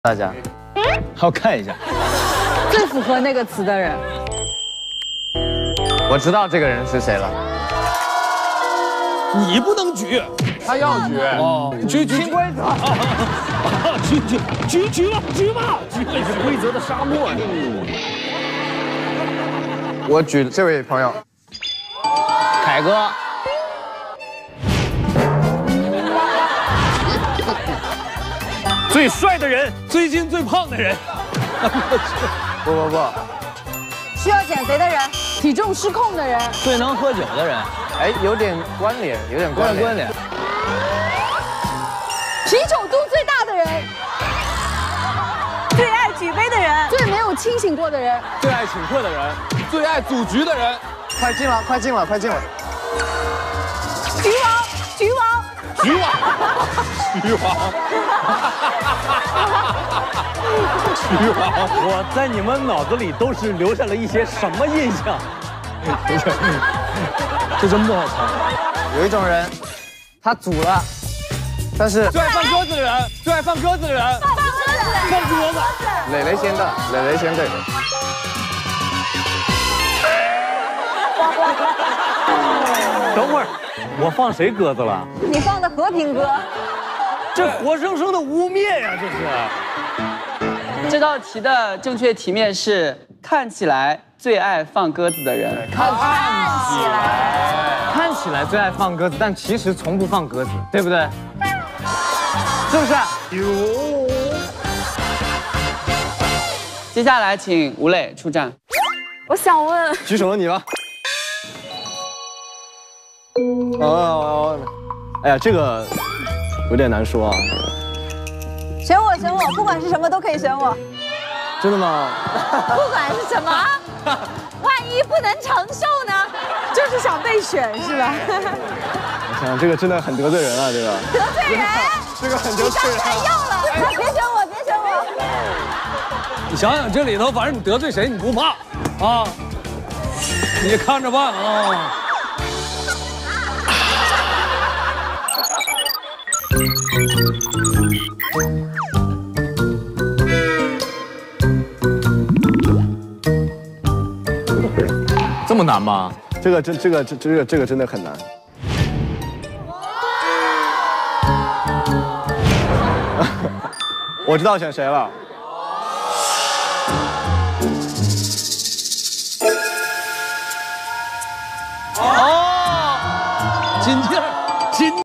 大家，好看一下。 最符合那个词的人， 我知道这个人是谁了。 你不能举， 他要举哦，举听规则。 举吧，规则的沙漠。 我举这位朋友， 凯哥。 最帅的人，最近最胖的人。 不， 需要减肥的人，体重失控的人， 最能喝酒的人。 哎，有点关联，有点关联。 啤酒肚最大的人，最爱举杯的人，最没有清醒过的人， 最爱请客的人，最爱组局的人。快进了！ 局王， 我在你们脑子里都是留下了一些什么印象？这真不好猜。 有一种人，他组了，但是最爱放鸽子的人， 放鸽子， 磊磊先对。 等会儿，我放谁鸽子了？ 你放的和平鸽， 这活生生的污蔑呀！这是。 这道题的正确题面是看起来最爱放鸽子的人。 看起来最爱放鸽子，但其实从不放鸽子，对不对？是不是？ 接下来请吴磊出战。 我想问， 举手了你吧。哎呀，这个有点难说啊。 选我，不管是什么都可以选我。 真的吗？ 不管是什么，万一不能承受呢？就是想被选是吧？ 我想这个真的很得罪人啊，这个。 得罪人？ 这个很得罪人。 你刚才要了，别选我。 你想想这里头，反正你得罪谁你不怕啊？你看着办啊！ 这么难吗？ 这个真的很难。我知道选谁了。 哦，金劲儿。